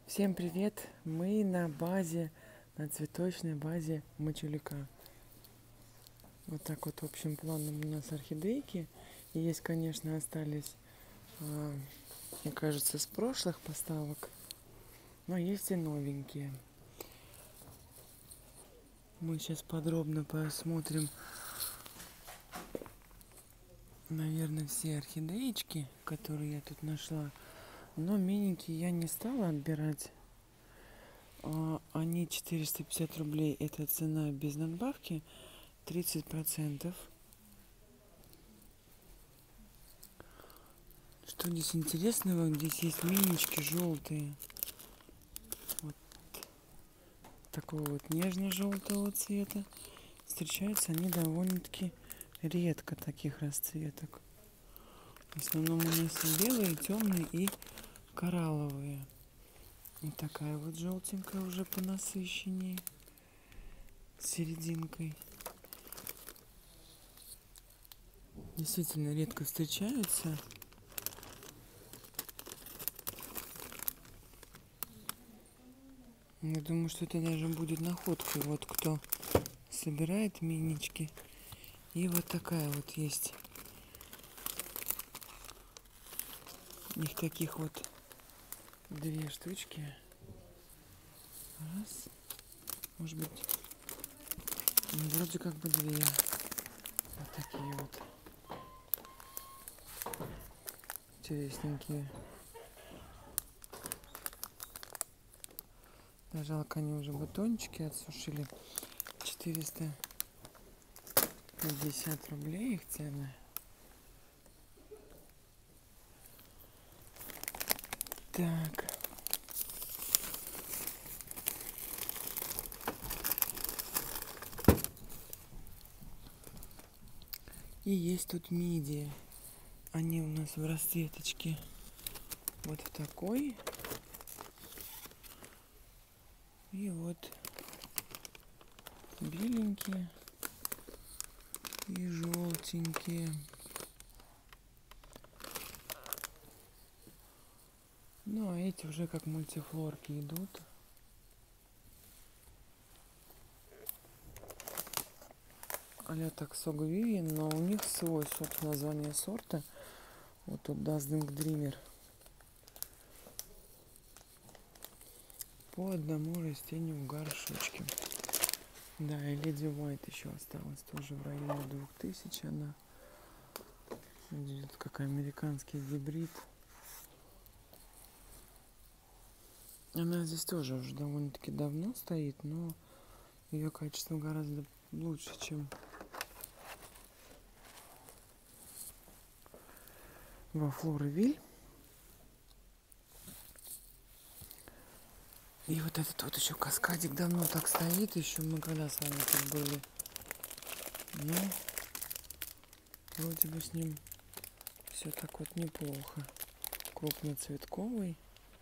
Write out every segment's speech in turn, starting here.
Всем привет! Мы на базе, на цветочной базе Мачулика. Вот так вот общим планом у нас орхидейки. И есть, конечно, остались, мне кажется, с прошлых поставок. Но есть и новенькие. Мы сейчас подробно посмотрим, наверное, все орхидеечки, которые я тут нашла. Но миленькие я не стала отбирать. Они 450 рублей. Это цена без надбавки. 30%. Что здесь интересного? Здесь есть минички желтые. Вот такого вот нежно-желтого цвета. Встречаются они довольно-таки редко, таких расцветок. В основном у нас белые, темные и коралловые. И такая вот желтенькая уже понасыщеннее. С серединкой. Действительно редко встречаются. Я думаю, что это даже будет находкой. Вот кто собирает минички. И вот такая вот есть. Их таких вот 2 штучки. Раз. Может быть, вроде как бы 2. Вот такие вот. Интересненькие. Да, жалко, они уже бутончики отсушили. 450 рублей их цены. Так. И есть тут мидии. Они у нас в расцветочке. Вот в такой. И вот беленькие и желтенькие. Ну, а эти уже как мультифлорки идут. А-ля таксог Вивиан, но у них свой, собственно, название сорта. Вот тут Dazzling Dreamer. По одному растению в горшочке. Да, и Леди White еще осталась. Тоже в районе 2000 она. Идет как американский гибрид. Она здесь тоже уже довольно-таки давно стоит, но ее качество гораздо лучше, чем во Флоровиль. И вот этот вот еще каскадик давно так стоит. Еще мы когда с вами тут были. Ну, вроде бы с ним все так вот неплохо. Крупноцветковый.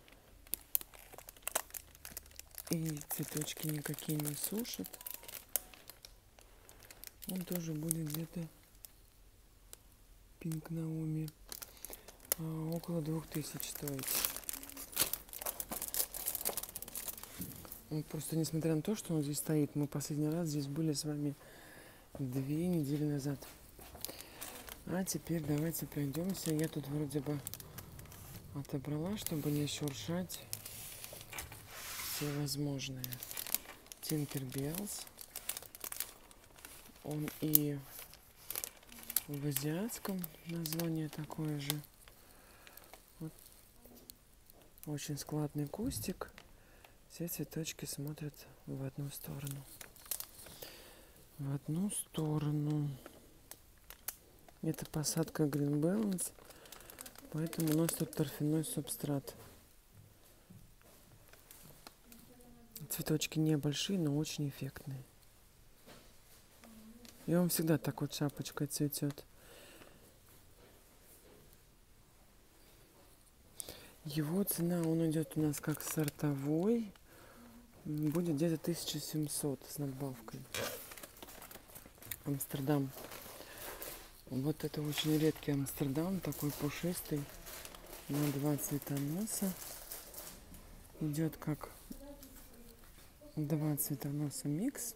И цветочки никакие не сушат. Он тоже будет где-то Пинк Наоми около 2000 стоит. Просто несмотря на то, что он здесь стоит, мы последний раз здесь были с вами 2 недели назад. А теперь давайте пройдемся. Я тут вроде бы отобрала, чтобы не шуршать все возможные. Tinkerbells. Он и в азиатском название такое же. Вот. Очень складный кустик. Все цветочки смотрят в одну сторону. В одну сторону. Это посадка Green Balance. Поэтому у нас тут торфяной субстрат. Цветочки небольшие, но очень эффектные. И он всегда так вот шапочкой цветет. Его цена, он идет у нас как сортовой. Будет где-то 1700 с надбавкой. Амстердам. Вот это очень редкий Амстердам, такой пушистый, на 2 цветоноса. идет как два цветоноса микс.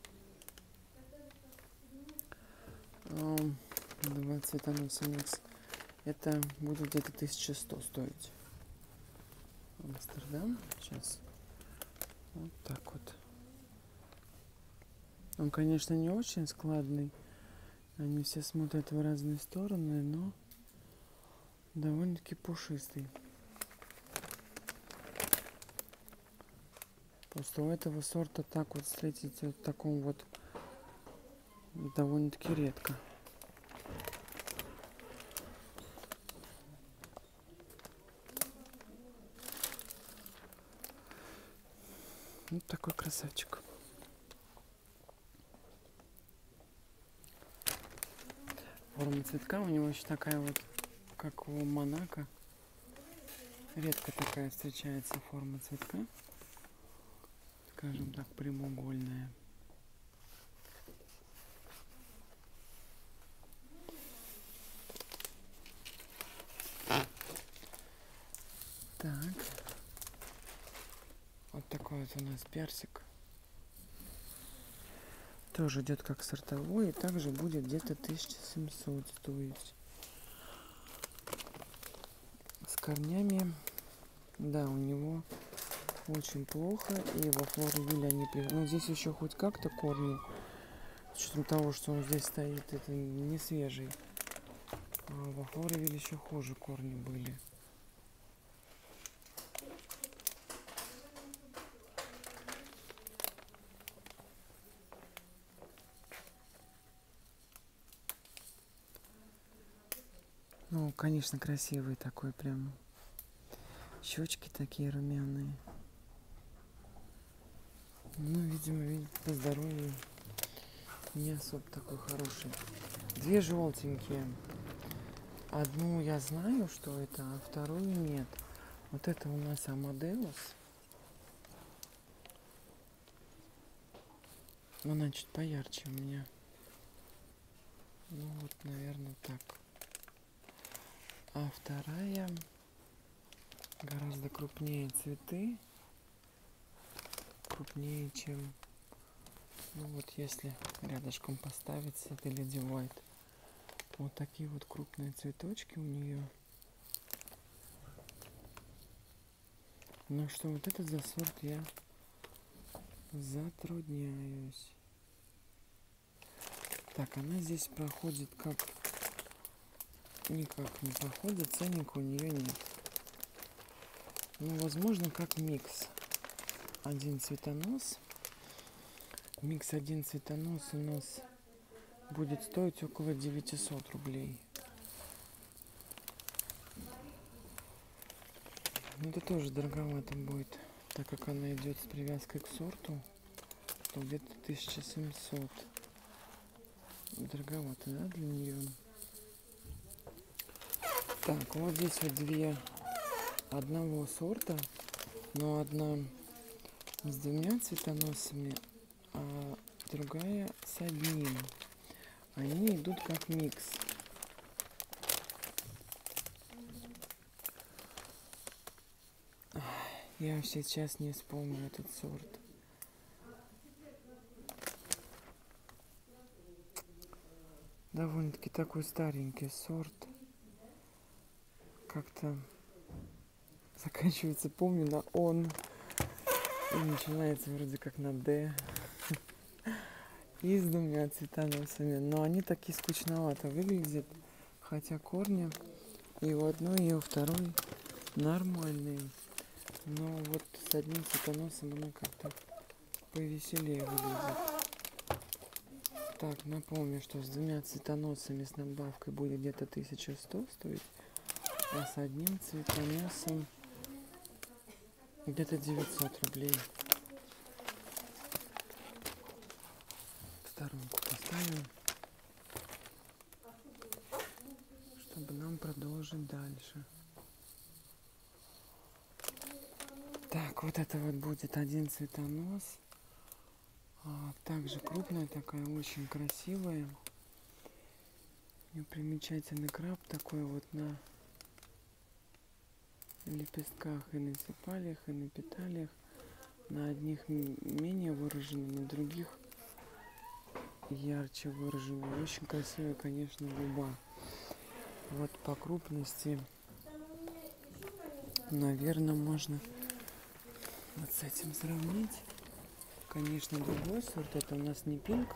Два цветоноса микс. Это будет где-то 1100 стоить. Амстердам. Сейчас. Вот так вот. Он, конечно, не очень складный. Они все смотрят в разные стороны, но довольно-таки пушистый. Просто у этого сорта так вот встретить в таком вот довольно-таки редко. Вот такой красавчик. Форма цветка у него еще такая вот, как у Монако. Редко такая встречается форма цветка. Скажем так, прямоугольная. Так. Вот такой вот у нас персик. Тоже идет как сортовой, и также будет где-то 1700 стоить. С корнями, да, у него очень плохо, и во Флоривилле они... Ну, здесь еще хоть как-то корни, с учетом того, что он здесь стоит, это не свежий. А во Флоривилле еще хуже корни были. Ну, конечно, красивый такой прям. Щечки такие румяные. Ну, видимо, по здоровью не особо такой хороший. Две желтенькие. Одну я знаю, что это, а вторую нет. Вот это у нас Амадеус. Она чуть поярче у меня. Ну вот, наверное, так. А вторая гораздо крупнее цветы. Крупнее, чем... Ну вот, если рядышком поставить с этой Lady White. Вот такие вот крупные цветочки у нее. Ну что, вот этот за сорт я затрудняюсь. Так, она здесь проходит как... Никак не проходит, ценника у нее нет. Ну, возможно, как микс. Один цветонос. Микс один цветонос у нас будет стоить около 900 рублей. Ну, это тоже дороговато будет, так как она идет с привязкой к сорту, то где-то 1700. Дороговато, да, для нее? Так, вот здесь вот две одного сорта, но одна с двумя цветоносами, а другая с одним. Они идут как микс. Я сейчас не вспомню этот сорт. Довольно-таки такой старенький сорт. Как-то заканчивается, помню, на «он». И начинается вроде как на «д». И с двумя цветоносами. Но они такие скучновато выглядят. Хотя корни и у одной, и у второй нормальные. Но вот с одним цветоносом она как-то повеселее выглядит. Так, напомню, что с двумя цветоносами с надбавкой будет где-то 1100 стоить. А с одним цветоносом где-то 900 рублей. В сторонку поставим, чтобы нам продолжить дальше. Так, вот это вот будет один цветонос. Также крупная такая, очень красивая. Примечательный краб такой вот на лепестках и на сепалиях, и на петалиях. На одних менее выражены, на других ярче выражены. Очень красивая, конечно, губа. Вот по крупности, наверное, можно вот с этим сравнить. Конечно, другой сорт. Это у нас не пинк.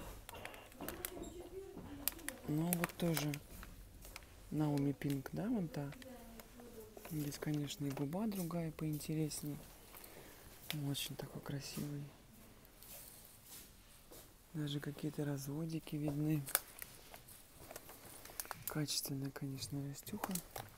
Но вот тоже Науми Пинк, да, вон та. Здесь, конечно, и губа другая, поинтереснее. Очень такой красивый. Даже какие-то разводики видны. Качественная, конечно, растюха.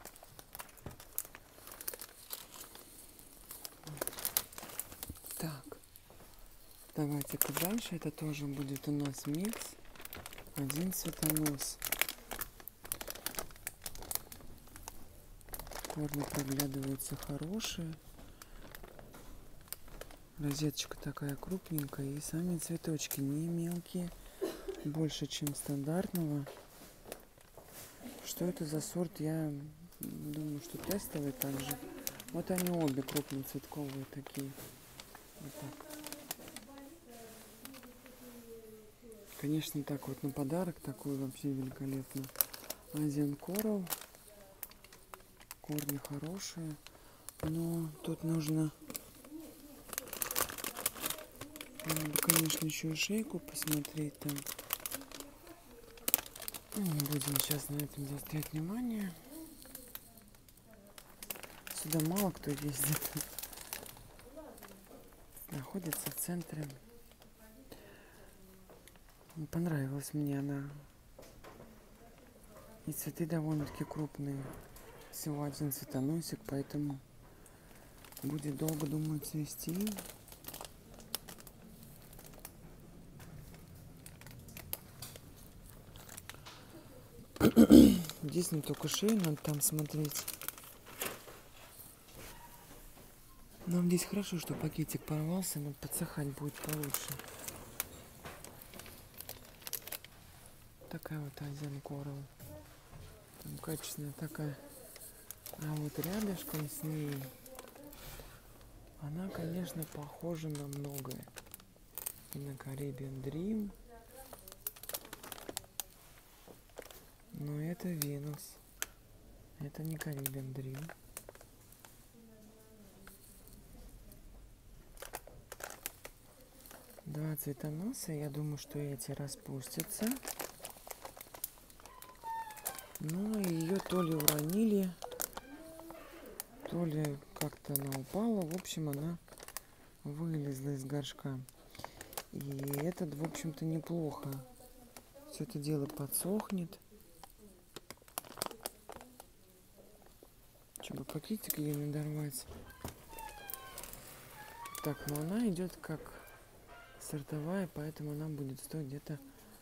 Так, давайте-ка дальше. Это тоже будет у нас микс. Один цветонос. Корни проглядываются хорошие. Розеточка такая крупненькая. И сами цветочки не мелкие. Больше, чем стандартного. Что это за сорт? Я думаю, что тестовый также. Вот они обе крупноцветковые такие. Вот так. Конечно, так вот на подарок такой вообще великолепно. Asian Coral. Корни хорошие. Но тут нужно, конечно, еще и шейку посмотреть там. Ну, не будем сейчас на этом заострять внимание. Сюда мало кто ездит. Находится в центре. Понравилась мне она. И цветы довольно-таки крупные. Всего один цветоносик, поэтому будет долго, думаю, цвести. Единственное, только шею надо там смотреть. Нам здесь хорошо, что пакетик порвался, но подсыхать будет получше. Такая вот Asian Coral. Там качественная такая. А вот рядышком с ней она, конечно, похожа на многое. И на Caribbean Dream. Но это Венус. Это не Caribbean Dream. Два цветоноса. Я думаю, что эти распустятся. Но ее то ли уронили, то ли как-то она упала. В общем, она вылезла из горшка. И это, в общем-то, неплохо. Все это дело подсохнет. Чтобы пакетик ей надорвать. Так, но она идет как сортовая, поэтому она будет стоить где-то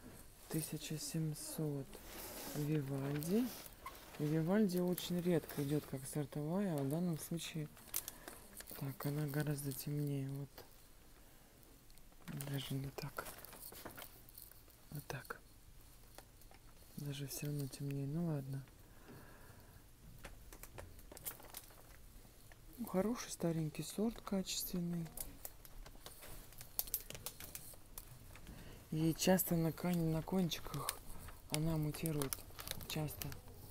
1700. Вивальди. Вивальди очень редко идет как сортовая, а в данном случае так, она гораздо темнее. Вот. Даже не так. Вот так. Даже все равно темнее. Ну ладно. Хороший старенький сорт, качественный. И часто на кончиках она мутирует. Часто.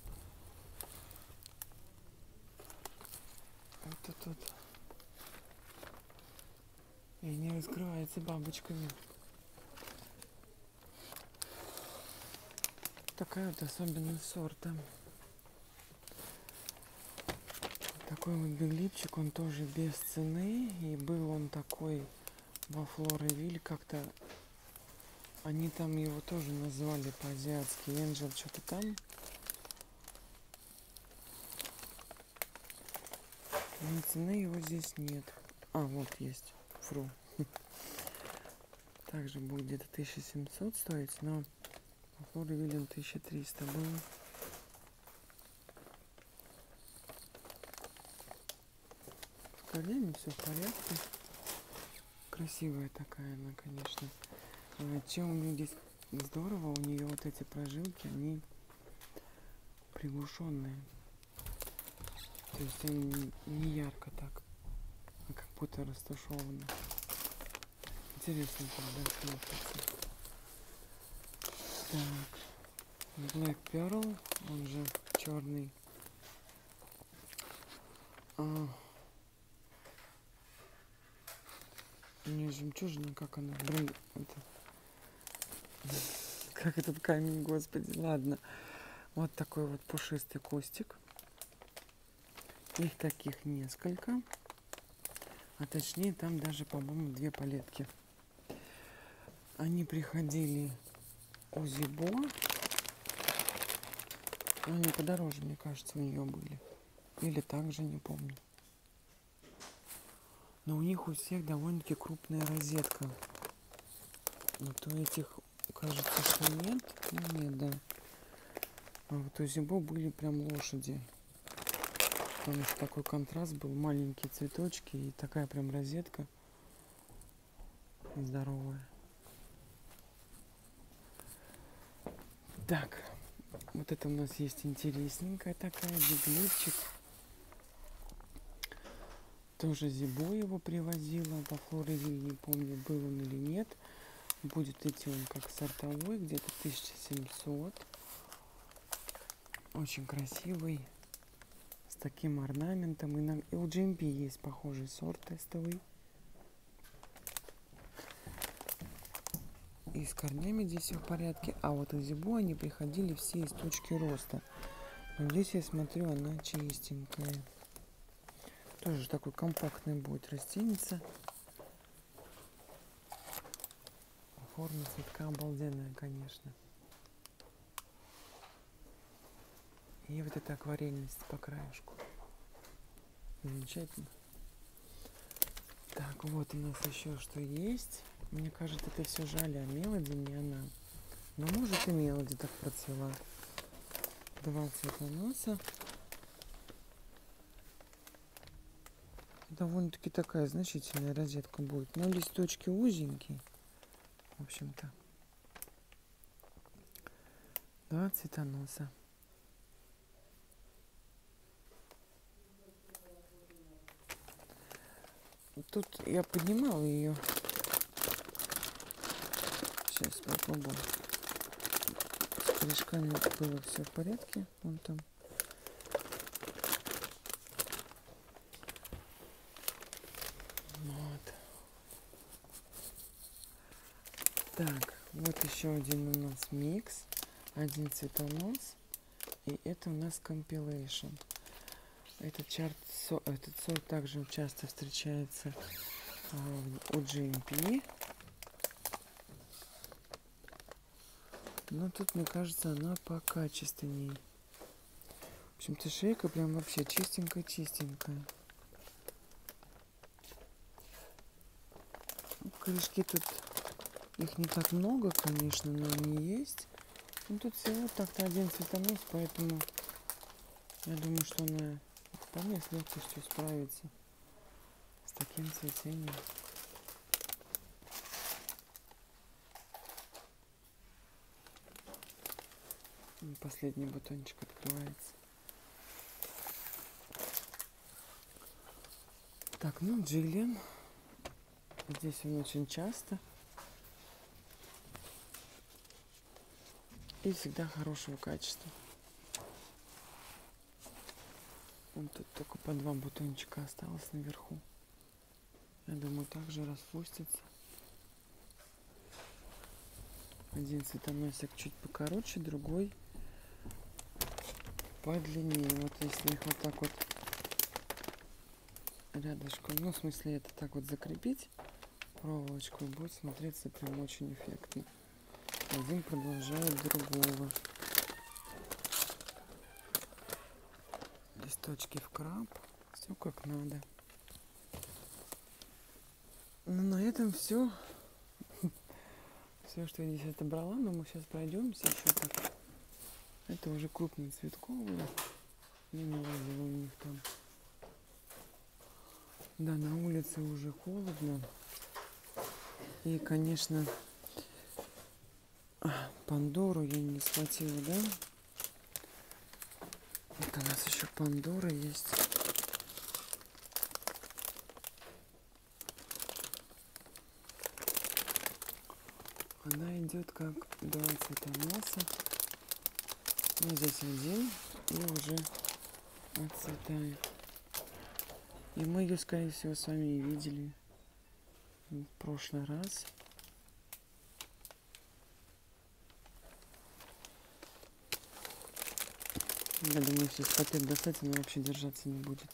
Это тут. И не раскрывается бабочками. Такая вот особенность сорта. Такой вот беглипчик, он тоже без цены. И был он такой во Флоривиль как-то. Они там его тоже назвали по-азиатски. Энджел что-то там. Но цены его здесь нет. А, вот есть. Фру. Также будет где-то 1700 стоить, но во Флоривиле 1300 было. С корнями все в порядке. Красивая такая она, конечно. Чем у нее здесь здорово, у нее вот эти прожилки, они приглушенные. То есть он не ярко так, а как будто растушевано. Интересно тогда смотрится. Так, Black Pearl, он же черный. Не жемчужина, как она? Блин, как этот камень, господи, ладно. Вот такой вот пушистый кустик. Их таких несколько. А точнее, там даже, по-моему, 2 палетки. Они приходили у Зибо. Они подороже, мне кажется, у нее были. Или так же, не помню. Но у них у всех довольно-таки крупная розетка. Вот у этих, кажется, что нет. Ну, нет, да. А вот у Зибо были прям лошади. Потому что такой контраст был. Маленькие цветочки и такая прям розетка. Здоровая. Так. Вот это у нас есть интересненькая такая. Биглипчик. Тоже Зибо его привозила по Флоривиль. Не помню, был он или нет. Будет идти он как сортовой. Где-то 1700. Очень красивый. С таким орнаментом. И у GMP есть похожий сорт тестовый. И с корнями здесь все в порядке. А вот у Зибо они приходили все из точки роста. Но здесь я смотрю, она чистенькая. Тоже такой компактный будет растеница. Форма цветка обалденная, конечно. И вот эта акварельность по краешку. Замечательно. Так, вот у нас еще что есть. Мне кажется, это все жали, а Мелоди не она. Но может и Мелоди так процвела. 2 цветоноса. Довольно-таки такая значительная розетка будет. Но листочки узенькие. В общем-то. 2 цветоноса. Тут я поднимала ее. Сейчас попробую. С корешками было все в порядке. Вон там. Вот. Так, вот еще один у нас микс. Один цветонос. И это у нас compilation. Этот сорт также часто встречается у GMP. Но тут, мне кажется, она покачественней. В общем-то, шейка прям вообще чистенькая-чистенькая. Корешки тут, их не так много, конечно, но они есть. Ну, тут всего так-то один цветонос, поэтому я думаю, что она вполне с легкостью справится с таким цветением. И последний бутончик открывается. Так, ну Джиллиан. Здесь он очень часто. И всегда хорошего качества. Вон тут только по 2 бутончика осталось наверху. Я думаю, также распустится. Один цветоносик чуть покороче, другой подлиннее. Вот если их вот так вот рядышком, ну в смысле это так вот закрепить проволочку, будет смотреться прям очень эффектно. Один продолжает другого. Листочки в краб. Все как надо. Ну, на этом все. Все, что я здесь отобрала, но мы сейчас пройдемся еще так. Это уже крупные цветковые. Не налазила у них там. Да, на улице уже холодно. И, конечно, Пандору я не схватила, да? Вот у нас еще Пандора есть. Она идет как два цветоноса. Ну, здесь один и уже отцветает. И мы ее, скорее всего, с вами и видели в прошлый раз. Я думаю, если пакет достать, она вообще держаться не будет.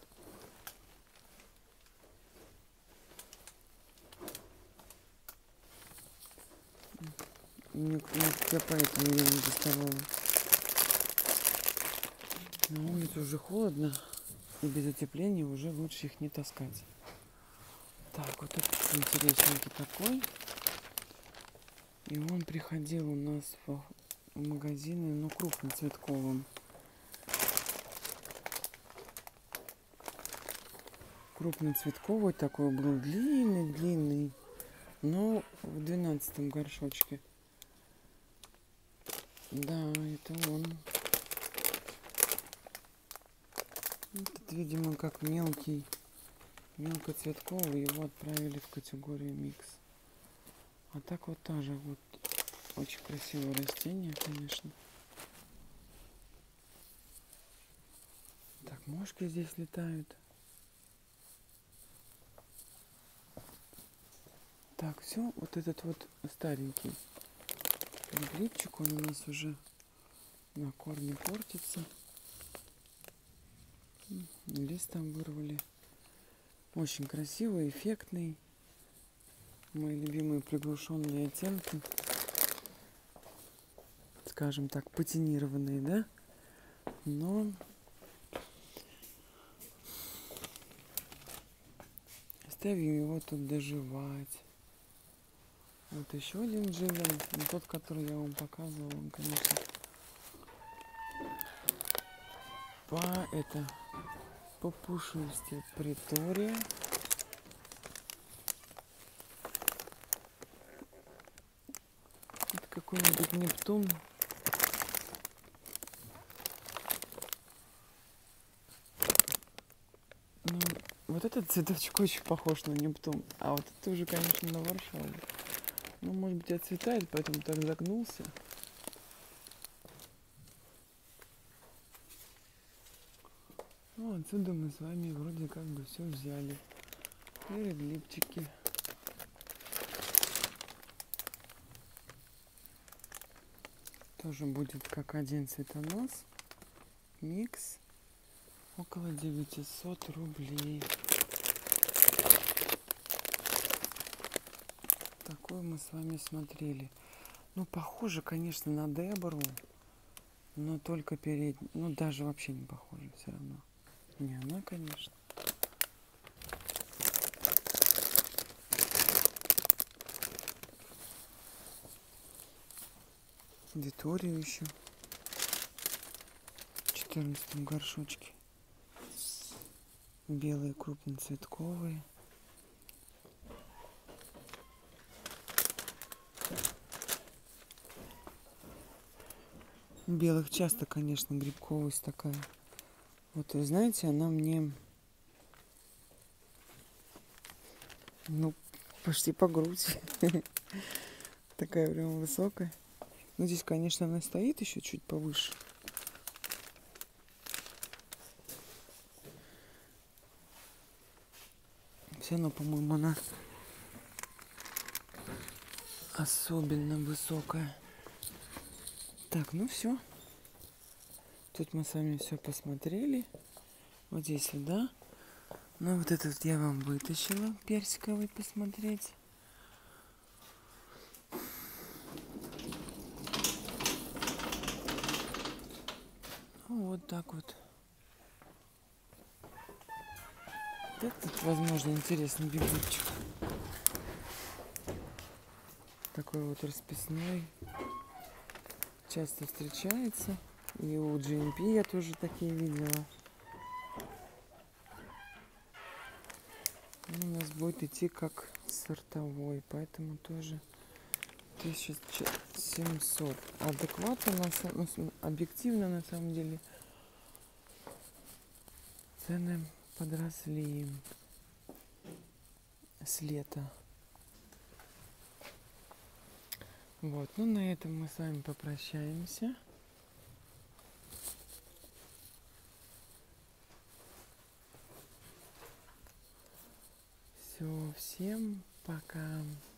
Я поэтому ее не доставала. На улице уже холодно, и без утепления уже лучше их не таскать. Так, вот этот интересненький такой. И он приходил у нас в магазины, ну, крупноцветковым. Крупноцветковый такой был, длинный, но в 12-м горшочке. Да, это он. Этот, видимо, как мелкоцветковый, его отправили в категорию микс. А так вот тоже вот очень красивое растение, конечно. Так, мошки здесь летают. Так, все, вот этот вот старенький грибчик, он у нас уже на корне портится. Лист там вырвали. Очень красивый, эффектный. Мои любимые приглушенные оттенки. Скажем так, патинированные, да? Но оставим его тут доживать. Вот еще один дживен. Но тот, который я вам показывала, он, конечно, по пушисти Притория. Это какой-нибудь Нептун. Ну, вот этот цветочек очень похож на Нептун. А вот это уже, конечно, на Варшаву. Ну, может быть, отцветает, поэтому так загнулся. Ну, отсюда мы с вами вроде как бы все взяли. И реглипчики. Тоже будет как один цветонос. Микс. Около 900 рублей. Такой мы с вами смотрели. Ну, похоже, конечно, на Дебору. Но только передний. Ну, даже вообще не похоже все равно. Не она, конечно. Виторию еще. В 14 горшочке. Белые крупноцветковые. Белых часто, конечно, грибковость такая. Вот, вы знаете, она мне, ну, почти по грудь. Такая прям высокая. Ну, здесь, конечно, она стоит еще чуть повыше. Все равно, по-моему, она особенно высокая. Так, ну все. Тут мы с вами все посмотрели. Вот здесь сюда. Ну, вот этот я вам вытащила, персиковый, посмотреть. Ну, вот так вот. Этот, возможно, интересный бегунчик. Такой вот расписной. Часто встречается. И у GMP я тоже такие видела. Он у нас будет идти как сортовой, поэтому тоже 1700. Адекватно, объективно на самом деле цены подросли с лета. Вот, ну на этом мы с вами попрощаемся. Все, всем пока.